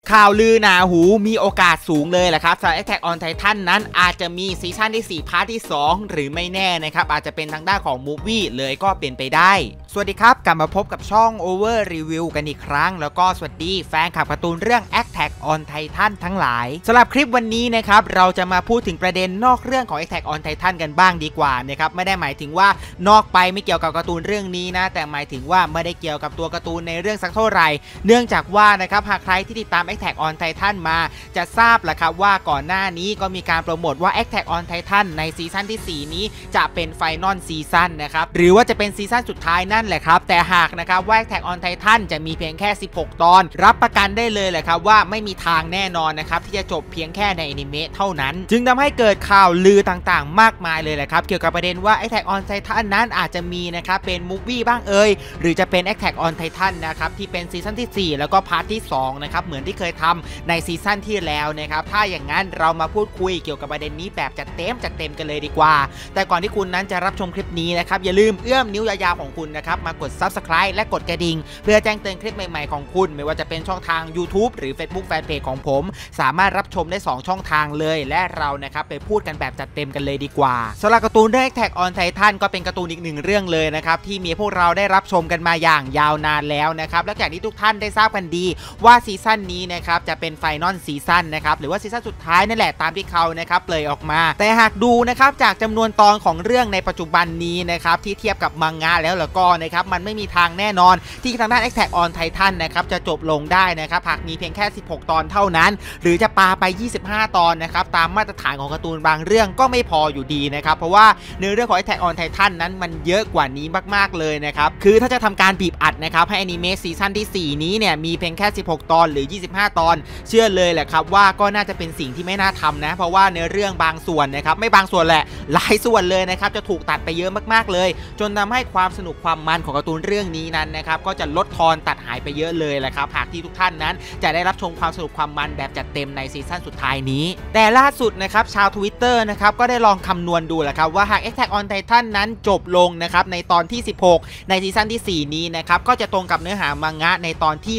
ข่าวลือหนาหูมีโอกาสสูงเลยแหละครับสำหรับ Attack on Titan นั้นอาจจะมีซีซั่นที่4พาร์ทที่2หรือไม่แน่นะครับอาจจะเป็นทางด้านของมูฟวี่เลยก็เป็นไปได้สวัสดีครับกลับมาพบกับช่อง Over Review กันอีกครั้งแล้วก็สวัสดีแฟนคลับการ์ตูนเรื่อง Attack on Titan ทั้งหลายสำหรับคลิปวันนี้นะครับเราจะมาพูดถึงประเด็นนอกเรื่องของ Attack on Titan กันบ้างดีกว่านะครับไม่ได้หมายถึงว่านอกไปไม่เกี่ยวกับการ์ตูนเรื่องนี้นะแต่หมายถึงว่าไม่ได้เกี่ยวกับตัวการ์ตูนในเรื่องสักเท่าไหร่เนื่องจากว่านะครับหากใครที่ติดตาม Attack on Titan มาจะทราบแหละครับว่าก่อนหน้านี้ก็มีการโปรโมทว่า Attack on Titan ในซีซั่นที่4นี้จะเป็นไฟนอลซีซั่นนะครับหรือว่าจะเป็นซีซั่นสุดท้ายนั่นแหละครับแต่หากนะครับว่า Attack on Titan จะมีเพียงแค่16ตอนรับประกันได้เลยแหละครับว่าไม่มีทางแน่นอนนะครับที่จะจบเพียงแค่ในอนิเมะเท่านั้นจึงทำให้เกิดข่าวลือต่างๆมากมายเลยแหละครับเกี่ยวกับประเด็นว่า Attack on Titan นั้นอาจจะมีนะครับเป็นมูฟวี่บ้างหรือจะเป็น Attack on Titan นะครับที่เป็นซีซั่นที่4แล้วก็พาร์ทที่2นะครับเหมือนที่เคยทำในซีซั่นที่แล้วนะครับถ้าอย่างนั้นเรามาพูดคุยเกี่ยวกับประเด็นนี้แบบจัดเต็มกันเลยดีกว่าแต่ก่อนที่คุณนั้นจะรับชมคลิปนี้นะครับอย่าลืมเอื้อมนิ้วยาวๆของคุณนะครับมากด Subscribe และกดกระดิ่งเพื่อแจ้งเตือนคลิปใหม่ๆของคุณไม่ว่าจะเป็นช่องทาง YouTube หรือ Facebook Fanpage ของผมสามารถรับชมได้2ช่องทางเลยและเรานะครับไปพูดกันแบบจัดเต็มกันเลยดีกว่าสำหรับการ์ตูนเรื่อง Attack on Titan ก็เป็นการ์ตูนอีกหนึ่งเรื่องเลยนะครับที่มีพวกเราได้รับชมกันมาอย่างยาวนานแล้วนะครับและจากที่ทุกท่านได้ทราบกันดีว่าซีซั่นนี้นะครับจะเป็นไฟนอลซีซั่นนะครับหรือว่าซีซั่นสุดท้ายนั่นแหละตามที่เขานะครับเปลยออกมาแต่หากดูนะครับจากจำนวนตอนของเรื่องในปัจจุบันนี้นะครับที่เทียบกับมังงะแล้วก็นะครับมันไม่มีทางแน่นอนที่ทางด้าน Attack on Titan นะครับจะจบลงได้นะครับหากมีเพียงแค่16ตอนเท่านั้นหรือจะปาไป25ตอนนะครับตามมาตรฐานของการ์ตูนบางเรื่องก็ไม่พออยู่ดีนะครับเพราะว่าเนื้อเรื่องของ Attack on Titan นั้นมันเยอะกว่านี้มากๆเลยนะครับคือถ้าจะทำการบีบอัดนะครับให้อนิเมะซีซั่นที่4นี้เนี่ยมีเพียงแค่16ตอนหรือ25ตอนเชื่อเลยแหละครับว่าก็น่าจะเป็นสิ่งที่ไม่น่าทำนะเพราะว่าเนื้อเรื่องบางส่วนนะครับไม่บางส่วนแหละหลายส่วนเลยนะครับจะถูกตัดไปเยอะมากๆเลยจนทำให้ความสนุกความมันของการ์ตูนเรื่องนี้นั้นนะครับก็จะลดทอนตัดหายไปเยอะเลยแหละครับหากที่ทุกท่านนั้นจะได้รับชมความสนุกความมันแบบจัดเต็มในซีซั่นสุดท้ายนี้แต่ล่าสุดนะครับชาว Twitter นะครับก็ได้ลองคำนวณดูแหละครับว่าหาก Attack on Titan นั้นจบลงนะครับในตอนที่16ในซีซั่นที่4นี้นะครับก็จะตรงกับเนื้อหามังงะในตอนที่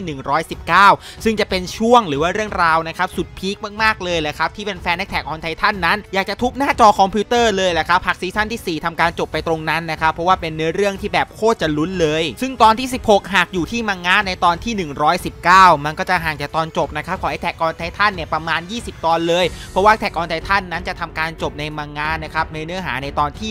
119ซึ่งจะเป็นช่วงหรือว่าเรื่องราวนะครับสุดพีคมากๆเลยแหละครับที่เป็นแฟน Attack on Titan นั้นอยากจะทุบหน้าจอคอมพิวเตอร์เลยแหละครับหากซีซั่นที่4ทำการจบไปตรงนั้นนะครับเพราะว่าเป็นเนื้อเรื่องที่แบบโคตรจะลุ้นเลยซึ่งตอนที่16หากอยู่ที่มังงะในตอนที่119มันก็จะห่างจากตอนจบนะครับของ Attack on Titan เนี่ยประมาณ20ตอนเลยเพราะว่า Attack on Titan นั้นจะทำการจบในมังงะนะครับในเนื้อหาในตอนที่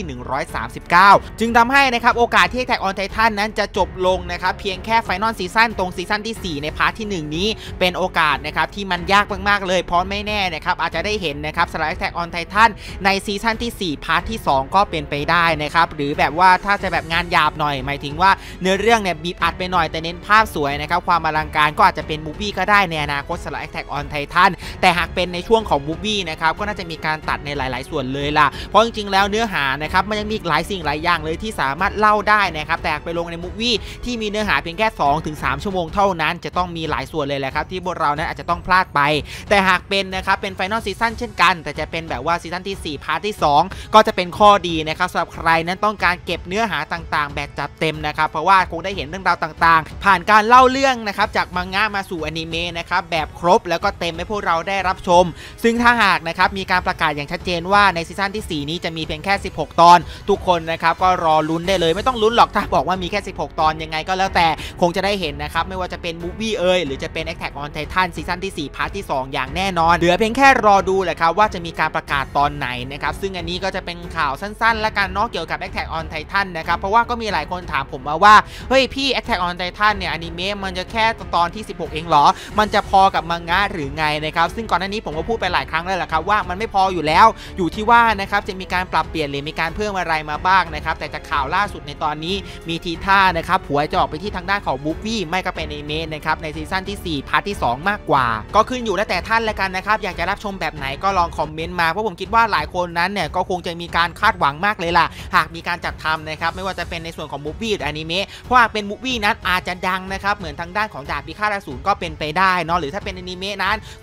139จึงทำให้นะครับโอกาสที่ Attack on Titan นั้นจะจบลงนะครับเพียงแค่ไฟนอลซีซั่นตรงซีซั่นที่4ในพาร์ทที่1นี้เป็นโอกาสนะครับที่มันยากมากๆเลยเพราะไม่แน่นะครับอาจจะได้เห็นนะครับสำหรับ Attack on Titan ในซีซั่นที่4พาร์ทที่2ก็เป็นไปได้นะครับหรือแบบว่าถ้าจะแบบงานหยาบหน่อยหมายถึงว่าเนื้อเรื่องเนี่ยบีบอัดไปหน่อยแต่เน้นภาพสวยนะครับความอลังการก็อาจจะเป็นมูฟวี่ก็ได้ในอนาคตสำหรับ Attack on Titan แต่หากเป็นในช่วงของมูฟวี่นะครับก็น่าจะมีการตัดในหลายๆส่วนเลยล่ะเพราะจริงๆแล้วเนื้อหานะครับมันยังมีหลายสิ่งหลายอย่างเลยที่สามารถเล่าได้นะครับแต่ไปลงในมูฟวี่ที่มีเนื้อหาเพียงแค่ 2-3 ชั่วโมงเท่านั้นจะต้องมีหลายส่วนเลยแหละครับที่พวกเรานั้นอาจจะต้องพลาดไปแต่หากเป็นนะครับเป็นไฟนอลซีซั่นเช่นกันแต่จะเป็นแบบว่าซีซั่นที่4พาร์ทที่2ก็จะเป็นข้อดีนะครับสำหรับใครนั้นต้องการเก็บเนื้อหาต่างๆแบบจัดเต็มนะครับเพราะว่าคงได้เห็นเรื่องราวต่างๆผ่านการเล่าเรื่องนะครับจากมังงะมาสู่อนิเมะนะครับแบบครบแล้วก็เต็มให้พวกเราได้รับชมซึ่งถ้าหากนะครับมีการประกาศอย่างชัดเจนว่าในซีซั่นที่4นี้จะมีเพียงแค่16ตอนทุกคนนะครับก็รอลุ้นได้เลยไม่ต้องลุ้นหรอกถ้าบอกว่ามีแค่16ตอนยังไงก็แล้วแต่คงจะได้เห็นนะครับไม่ว่าจะเป็นมูฟวี่หรือจะเป็น Attack on Titan ซีซั่นที่4พาร์ทที่2อย่างแน่นอนเหลือเพียงแค่รอดูแหละครับว่าจะมีการประกาศตอนไหนนะครับซึ่งอันนี้ก็จะเป็นข่าวสั้นๆและกันเนาะเกี่ยวกับ Attack on Titan นะครับเพราะว่าก็มีหลายคนถามผมมาว่าเฮ้ยพี่ Attack on Titan เนี่ยอนิเมะมันจะแค่ตอนที่16เองเหรอมันจะพอกับมังงะหรือไงนะครับซึ่งก่อนหน้านี้ผมก็พูดไปหลายครั้งแล้วแหละครับว่ามันไม่พออยู่แล้วอยู่ที่ว่านะครับจะมีการปรับเปลี่ยนหรือมีการเพิ่มอะไรมาบ้างนะครับแต่จากข่าวล่าสุดในตอนนี้มีทีท่านะครับหัวจะออกไปที่ทางด้านของมูฟวี่ไม่ก็เป็นอนิเมะนะครับในซีซั่นที่4พาร์ทที่2มากกว่าก็ขึ้นอยู่แล้วแต่ท่านละกันนะครับอยากจะรับชมแบบไหนก็ลองคอมเมนต์มาเพราะผมคิดว่าหลายคนนั้นเนี่ยก็คงจะมีการคาดหวังมากเลยล่ะหากมีการจัดทำนะครับไม่ว่าจะเป็นในส่วนของมูฟวี่หรืออนิเมะเพราะหากเป็นมูฟวี่นั้นอาจจะดังนะครับเหมือนทางด้านของดาบพิฆาตอสูรก็เป็นไปได้เนาะหรือถ้าเป็นอนิเมะนั้นก็จะถูก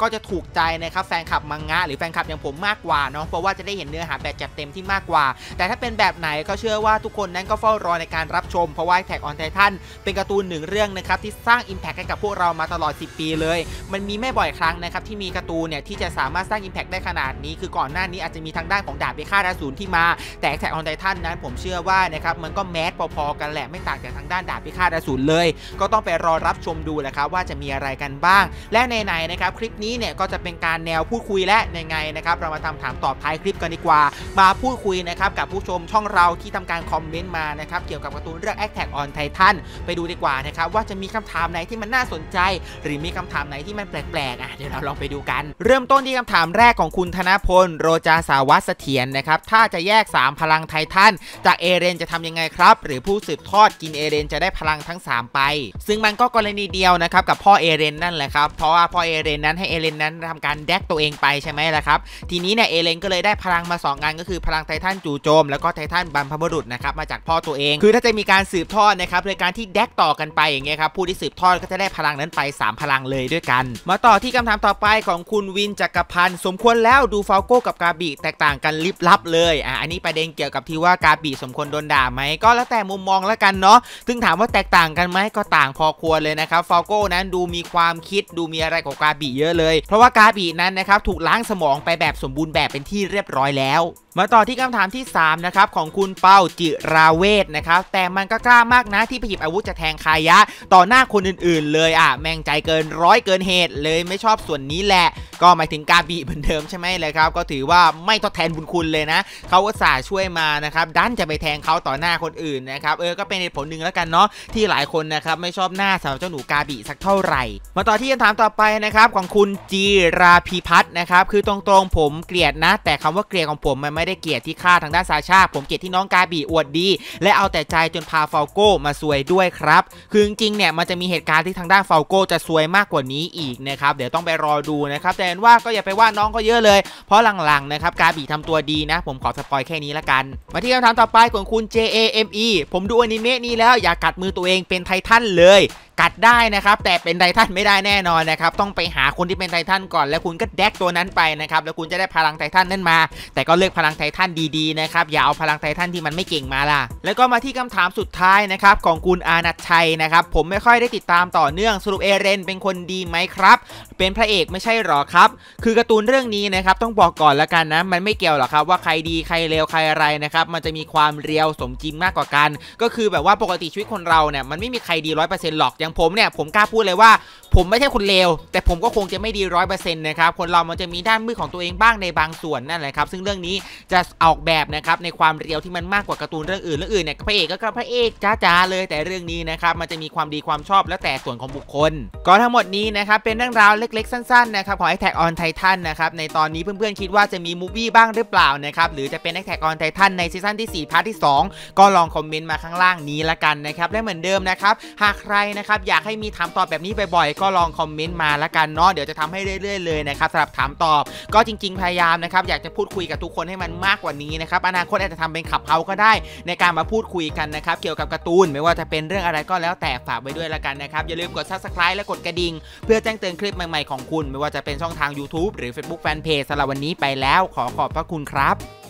กใจนะครับแฟนคลับมังงะหรือแฟนคลับอย่างผมมากกว่าเนาะเพราะว่าจะได้เห็นเนื้อหาแบบจัดเต็มที่มากกว่าแต่ถ้าเป็นแบบไหนก็เชื่อว่าทุกคนนั้นก็เฝ้ารอในการรับชมเพราะว่า Attack on Titan เป็นการ์ตูนหนึ่งเรื่องนะครับที่สร้าง Impact ให้กับพวกเรามาตลอด10ปีเลยมันมีไม่บ่อยครั้งนะครับที่มีการ์ตูนเนี่ยที่จะสามารถสร้าง Impact ได้ขนาดนี้คือก่อนหน้านี้อาจจะมีทางด้านของดาบพิฆาตอสูรที่มาแต่ Attack on Titan นั้นผมเชื่อว่านะครับมันก็แมสพอๆกันแหละไม่ต่างจากทางด้านดาบพิฆาตอสูรเลยก็ต้องไปรอรับชมดูแหละครับว่าจะมีอะไรกันบ้างและในนะครับคลิปนี้เนี่ยก็จะเป็นการแนวพูดคุยและในไงนะครับเรามาทำถามตอบท้ายคลิปกันดีกว่ามาพูดคุยนะครับกับผู้ชมช่องเราที่ทำการคอมเมนต์มานะครับเกี่ยวกับการ์ตูนเรื่อง Attack on Titan ไปดูดีกว่านะครับว่าจะมีคำถามไหนที่มันน่าสนใจหรือมีคำถามไหนที่มันแปลกๆเดี๋ยวเราลองไปดูกันเริ่มต้นที่คำถามแรกของคุณธนพลโรจาสาวัตเสถียรนะครับถ้าจะแยก3พลังไททันจากเอเรนจะทำยังไงครับหรือผู้สืบทอดกินเอเรนจะได้พลังทั้ง3ไปซึ่งมันก็กรณีเดียวนะครับกับพ่อเอเรนนั่นแหละครับเพราะว่าพ่อเอเรนนั้นให้เอเรนนั้นทำการแดกตัวเองไปใช่ไหมล่ะครับทีนี้เนี่ยเอเรนก็เลยได้พลังมา2อันก็คือพลังไททันจู่โจมแล้วก็ไททันบรรพบุรุษนะครับมาจากพ่อตัวเองคือถ้าจะมีการสืบทอดนะครับโดยการที่แดกต่อกันไปอย่างเงี้ยครับผู้ที่สืบทอดก็จะได้พลังนั้นไป3พลังเลยด้วยกันมาต่อที่คำถามต่อไปของคุณวินจักรพันธ์สมควรแล้วดูฟาโก้กับกาบิแตกต่างกันลิบลับเลยอันนี้ประเด็นเกี่ยวกับที่ว่ากาบิสมควรโดนด่าไหมก็แล้วแต่มุมมองแล้วกันเนาะซึ่งถามว่าแตกต่างกันไหมก็ต่างพอควรเลยนะครับฟาโก้นั้นดูมีความคิดดูมีอะไรของกาบิเยอะเลยเพราะว่ากาบินั้นนะครับถูกล้างสมองไปแบบสมบูรณ์แบบเป็นที่เรียบร้อยแล้วมาต่อที่คำถามที่3นะครับของคุณเปาจิราเวทนะครับแต่มันก็กล้ามากนะที่ไปหยิบอาวุธจะแทงคายะต่อหน้าคนอื่นๆเลยแม่งใจเกิน100เกินเหตุเลยไม่ชอบส่วนนี้แหละก็หมายถึงกาบิเหมือนเดิมใช่ไหมเลยครับก็ถือว่าไม่ทดแทนบุญคุณเลยนะเขาอุตส่าห์ช่วยมานะครับดันจะไปแทงเขาต่อหน้าคนอื่นนะครับก็เป็นเหตุผลหนึ่งแล้วกันเนาะที่หลายคนนะครับไม่ชอบหน้าสำหรับเจ้าหนูกาบิสักเท่าไหร่มาต่อที่คำถามต่อไปนะครับของคุณจีราพีพัฒน์นะครับคือตรงๆผมเกลียดนะแต่คำว่าเกลียดของผมมันไม่ได้เกลียดที่ฆ่าทางด้านซาชาผมเกลียดที่น้องกาบิอวดดีและเอาแต่ใจจนพาฟาโก้มาซวยด้วยครับคือจริงๆเนี่ยมันจะมีเหตุการณ์ที่ทางด้านฟาโก้จะซวยมากกว่านี้อีกนะครับเดี๋ยวต้องไปรอดูนะครับแต่ว่าก็อย่าไปว่าน้องก็เยอะเลยเพราะหลังๆนะครับกาบิทำตัวดีนะผมขอสปอยแค่นี้ละกันมาที่คำถามต่อไปของคุณ JAME ผมดูอนิเมะนี้แล้วอย่ากัดมือตัวเองเป็นไททันเลยกัดได้นะครับแต่เป็นไททันไม่ได้แน่นอนนะครับต้องไปหาคนที่เป็นไททันก่อนแล้วคุณก็แดกตัวนั้นไปนะครับแล้วคุณจะได้พลังไททันนั่นมาแต่ก็เลือกพลังไททันดีๆนะครับอย่าเอาพลังไททันที่มันไม่เก่งมาล่ะแล้วก็มาที่คำถามสุดท้ายนะครับของคุณอานัทชัยนะครับผมไม่ค่อยได้ติดตามต่อเนื่องสรุปเอเรนเป็นคนดีไหมครับเป็นพระเอกไม่ใช่หรอครับคือการ์ตูนเรื่องนี้นะครับต้องบอกก่อนแล้วกันนะมันไม่เกี่ยวหรอกครับว่าใครดีใครเลวใครอะไรนะครับมันจะมีความเรียวสมจริงมากกว่ากันก็คือแบบว่าปกติชีวิตคนเราเนี่ยมันไม่มีใครดี 100% หรอกอย่างผมเนี่ยผมกล้าพูดเลยว่าผมไม่ใช่คนเลวแต่ผมก็คงจะไม่ดี 100% นะครับคนเรามันจะมีด้านมืดของตัวเองบ้างในบางส่วนนั่นแหละครับซึ่งเรื่องนี้จะออกแบบนะครับในความเรียวที่มันมากกว่าการ์ตูนเรื่องอื่นเนี่ยพระเอกก็พระเอกจ้าๆเลยแต่เรื่องนี้นะครับมันจะมีความดีความชอบแล้วแต่ส่วนของบุคคลก็ทั้งหมดนี้นะครับเป็นเรื่องราวเล็กๆสั้นๆนะครับของ Attack on Titan นะครับในตอนนี้เพื่อนๆคิดว่าจะมีมูฟวี่บ้างหรือเปล่านะครับหรือจะเป็น Attack on Titan ในซีซั่นที่4พาร์ทที่2ก็ลองคอมเมนต์มาข้างล่างนี้ละกันนะครับและเหมือนเดิมนะครับหากใครนะครับอยากให้มีถามตอบแบบนี้บ่อยๆก็ลองคอมเมนต์มาละกันเนาะเดี๋ยวจะทำให้เรื่อยๆเลยนะครับสำหรับถามตอบก็จริงๆพยายามนะครับอยากจะพูดคุยกับทุกคนให้มันมากกว่านี้นะครับอนาคตอาจจะทำเป็นขับเฮาก็ได้ในการมาพูดคุยกันนะครับเกี่ยวกับการ์ตูนไม่ว่าจะเป็นเรื่องอะไรก็แล้วแต่ฝากไว้ด้วยละกันนะครับอย่าลืมกด Subscribe และกดกระดิ่งเพื่อแจ้งเตือนคลิปใหม่ๆของคุณไม่ว่าจะเป็นช่องทาง YouTube หรือ Facebook Fanpage สำหรับวันนี้ไปแล้วขอบพระคุณครับ